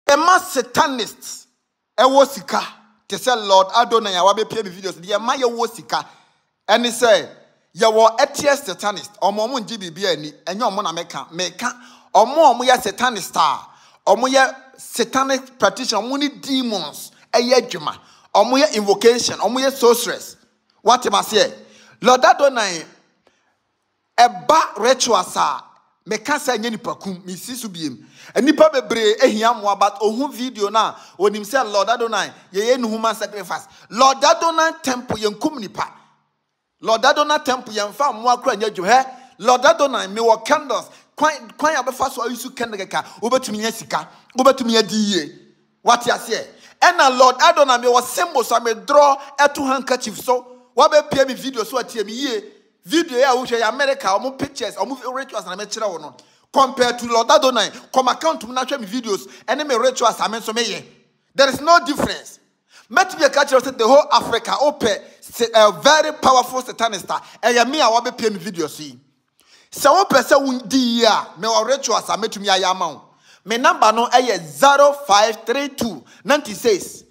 Ema satanists ewo sika te say Lord Adonai ya wabe pay me videos de ema ye wo sika ene say ye wo atheist satanist omo mo ngi bibia ani enye omo na meka omo ye satanist omo ye satanic practitioner omo ni demons eye adwuma omo ye invocation omo ye sorceress what am I say Lord Adonai eba rituals meka say nye nipakum mi si so biem enipa bebre ehia mo but ohun video na onim say Lord Adonai ye human sacrifice Lord Adonai temple yenkum nipa Lord Adonai temple yemfa mo akra nya dwo Lord Adonai me wo candles kwan abefa so ayisu candle ka obetumi nya sika obetumi ya diye what you say ena Lord Adonai me wo symbol so me draw eto handkerchief so wa be pia me video so atie me ye video ya wo hwe America omo pictures omo rituals na me kire wo no compared to Lord Adonai come account me na hwe me videos ene me rituals amen so me ye there is no difference met be catch us the whole Africa open a very powerful satanist e me a wo be pia me videos yi se wo pese wo di ya me wo rituals ametumi ayama wo me number no 0532 96